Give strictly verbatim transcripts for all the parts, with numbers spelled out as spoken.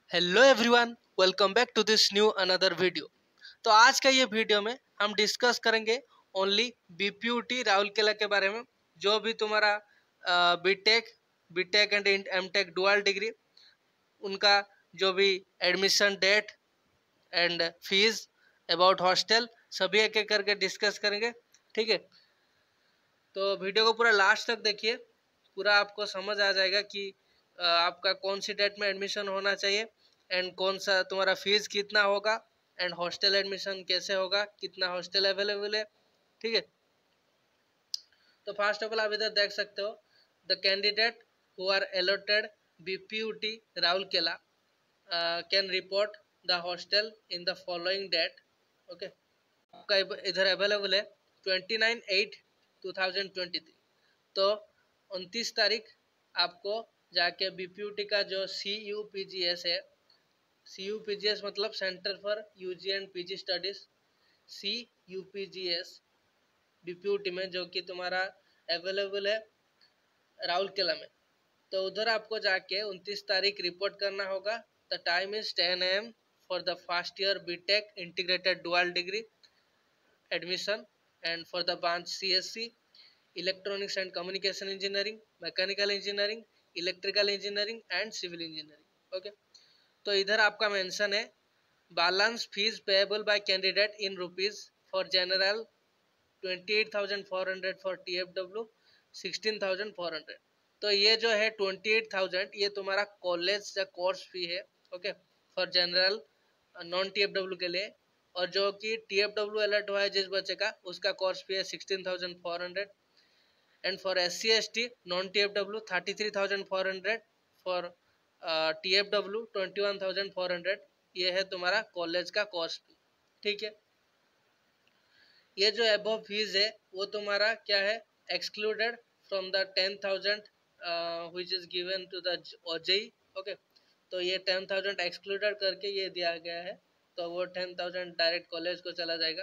Hello everyone, welcome back to this new another video. तो आज का ये वीडियो में हम डिस्कस करेंगे ओनली बीपीयूटी राउरकेला के बारे में। जो भी तुम्हारा BTech BTech and MTech dual degree, उनका जो भी admission date and fees, about hostel, सभी एक एक करके डिस्कस करेंगे। ठीक है, तो वीडियो को पूरा लास्ट तक देखिए, पूरा आपको समझ आ जाएगा कि अ, आपका कौन सी डेट में एडमिशन होना चाहिए एंड कौन सा तुम्हारा फीस कितना होगा एंड हॉस्टल एडमिशन कैसे होगा, कितना हॉस्टल अवेलेबल है। ठीक है, तो फर्स्ट ऑफ ऑल आप इधर देख सकते हो, the candidate who are allotted BPUT Rourkela can report the hostel in the following date. Okay, आपका इधर अवेलेबल है twenty nine eight two thousand twenty three. तो उनतीस तारीख आपको जाके बीपीयूटी का जो C U P G S है, C U P G S मतलब centre for UG and PG studies, C U P G S BPUT में जो कि तुम्हारा अवेलेबल है राउरकेला में। तो उधर आपको जाके उनतीस तारीख रिपोर्ट करना होगा। The time is ten A M for the first year BTech integrated dual degree admission and for the branch C S C, electronics and communication engineering, mechanical engineering, electrical engineering and civil engineering. Okay, तो इधर आपका mention है balance fees payable by candidate in rupees for general twenty eight thousand four hundred, for T F W sixteen thousand four hundred. तो ये जो है twenty eight thousand ये तुम्हारा कॉलेज का कोर्स फी है। Okay, for general non T F W के लिए, और जो कि टी एफ डब्ल्यू अलर्ट हुआ है जिस बच्चे का, उसका कोर्स फी है sixteen thousand four hundred. And for S C S T non T F W thirty three thousand four hundred, for T F W twenty one thousand four hundred. ये है तुम्हारा कॉलेज का course फी। ठीक है, ये जो above fees है वो तुम्हारा क्या है, excluded from the ten thousand which is given to the OJEE. Okay, तो ये टेन थाउजेंड एक्सक्लूडेड करके ये दिया गया है, तो वो टेन थाउजेंड डायरेक्ट कॉलेज को चला जाएगा।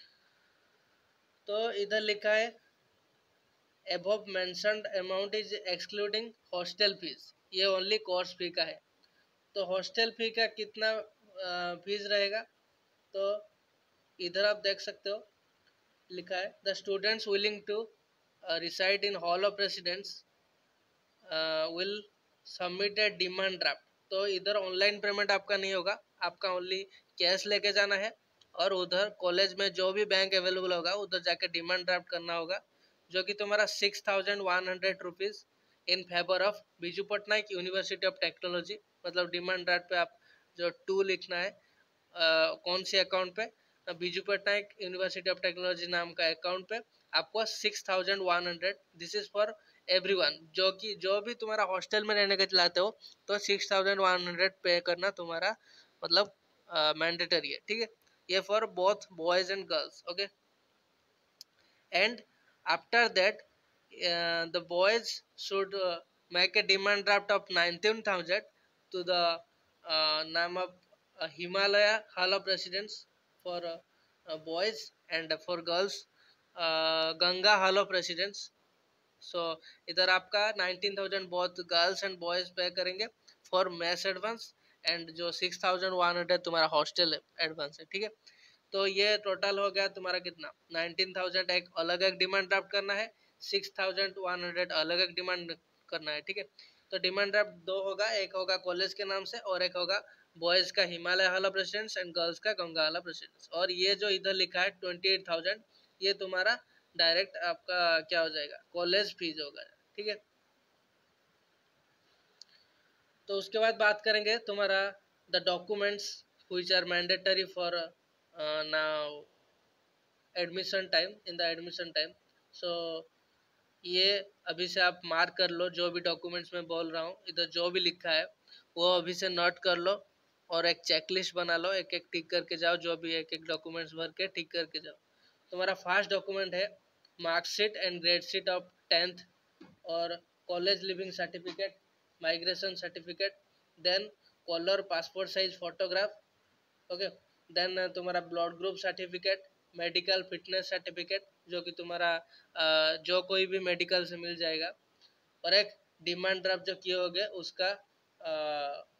तो इधर लिखा है above mentioned amount is excluding hostel fees, ये ओनली कोर्स फी का है। तो हॉस्टल फी का कितना फीस रहेगा, तो इधर आप देख सकते हो, लिखा है the students willing to reside in hall of residence will submit a demand draft. तो इधर ऑनलाइन पेमेंट आपका नहीं होगा, आपका ओनली कैश लेके जाना है, और उधर कॉलेज में जो भी बैंक अवेलेबल होगा उधर जाके डिमांड ड्राफ्ट करना होगा, जो कि तुम्हारा six thousand one hundred rupees in favour of Biju Patnaik university of technology. मतलब डिमांड ड्राफ्ट पे आप जो टू लिखना है, आ, कौन सी अकाउंट पे, Biju Patnaik university of technology नाम का अकाउंट पे आपको six thousand one hundred, this is for everyone, जो कि जो भी तुम्हारा हॉस्टल में रहने के चाहते हो, तो सिक्स थाउजेंड वन हंड्रेड पे करना तुम्हारा मतलब मैंडेटरी है। ठीक है, ये for both boys and girls. Okay, and after that uh, the boys should uh, make a demand draft of nineteen thousand to the uh, name of uh, Himalaya Hall of Residence for uh, uh, boys, and for girls uh, Ganga Hall of Residence। So so, इधर आपका nineteen thousand both girls and boys पे करेंगे for maths advance, and जो six thousand one hundred तुम्हारा hostel advance है। ठीक है, तो ये टोटल हो गया तुम्हारा कितना, नाइनटीन थाउजेंड एक अलग एक डिमांड ड्राफ्ट करना है, सिक्स थाउजेंड वन हंड्रेड अलग एक डिमांड करना है। ठीक है, तो डिमांड ड्राफ्ट दो होगा, एक होगा कॉलेज के नाम से और एक होगा बॉयज का Himalaya hall of residence and girls का गंगा हॉल ऑफ रेसिडेंस। और ये जो इधर लिखा है ट्वेंटी एट थाउजेंड, ये तुम्हारा डायरेक्ट आपका क्या हो जाएगा, कॉलेज फीस होगा। ठीक है, तो उसके बाद बात करेंगे तुम्हारा the documents which are mandatory for now admission time, in the admission time. So ये अभी से आप मार्क कर लो, जो भी डॉक्यूमेंट्स मैं बोल रहा हूँ इधर जो भी लिखा है वो अभी से नोट कर लो, और एक चेकलिस्ट बना लो, एक एक टिक करके जाओ, जो भी एक एक डॉक्यूमेंट्स भर के टिक करके जाओ। तुम्हारा फर्स्ट डॉक्यूमेंट है marksheet and grade sheet of tenth और college living certificate, migration certificate, then colour passport size photograph. Okay, then तुम्हारा blood group certificate, medical fitness certificate, जो कि तुम्हारा जो कोई भी मेडिकल से मिल जाएगा, और एक डिमांड ड्राफ्ट जो किए होगे उसका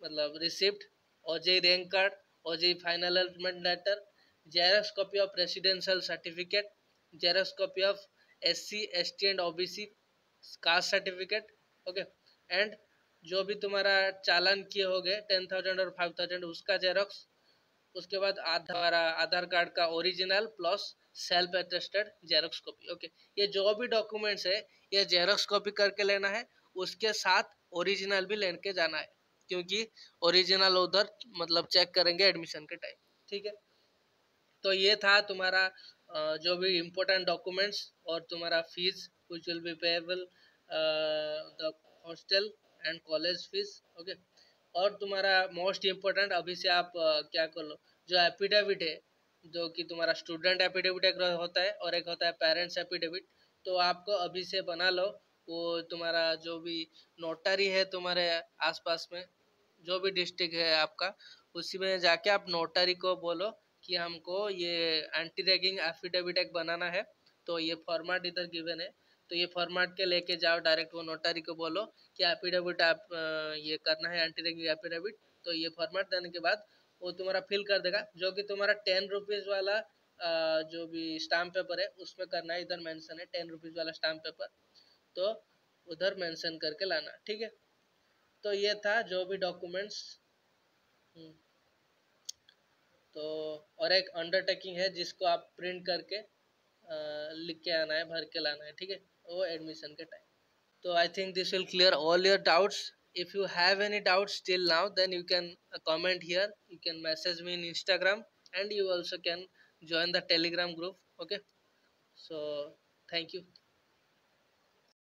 मतलब receipt, OJEE rank card, OJEE final allotment letter, xerox copy of residential certificate, xerox copy of S C S T and O B C caste certificate, okay. And जो भी तुम्हारा चालान किए होगे टेन थाउजेंड और फाइव थाउजेंड उसका xerox, उसके बाद आधार आधार कार्ड का original plus self attested xerox copy, okay. ये जो भी डॉक्यूमेंट्स है ये जेरॉक्स कॉपी करके लेना है, उसके साथ ओरिजिनल भी लेके जाना है, क्योंकि ओरिजिनल उधर मतलब चेक करेंगे एडमिशन के टाइम, ठीक है। तो ये था तुम्हारा जो भी इम्पोर्टेंट डॉक्यूमेंट्स और तुम्हारा fees which will be payable, the hostel and college fees, okay. और तुम्हारा मोस्ट इम्पोर्टेंट अभी से आप uh, क्या कर लो, जो एफिडेविट है, जो कि तुम्हारा स्टूडेंट एफिडेविट एक होता है और एक होता है पेरेंट्स एफिडेविट, तो आपको अभी से बना लो। वो तुम्हारा जो भी नोटरी है तुम्हारे आसपास में, जो भी डिस्ट्रिक्ट है आपका, उसी में जाके आप नोटरी को बोलो कि हमको ये एंटी रैगिंग एफिडेविट एक बनाना है, तो ये फॉर्मेट इधर गिवन है, तो ये फॉर्मेट के लेके जाओ डायरेक्ट, वो नोटरी को बोलो कि एफिडेविट आप ये करना है एंटी रैगिंग एफिडेविट, तो ये फॉर्मेट देने के बाद वो तुम्हारा फिल कर देगा, जो कि तुम्हारा टेन रुपीज़ वाला जो भी स्टाम्प पेपर है उसमें करना है, इधर मेंशन है टेन रुपीज़ वाला स्टाम्प पेपर, तो उधर मेंशन करके लाना, ठीक है। तो ये था जो भी डॉक्यूमेंट्स। तो और एक अंडरटेकिंग है जिसको आप प्रिंट करके आ, लिख के आना है, भर के लाना है, ठीक है, वो एडमिशन के टाइम। तो I think this will clear all your doubts. if you have any doubts till now, then you can uh, comment here, you can message me in Instagram, and you also can join the Telegram group, okay. So thank you.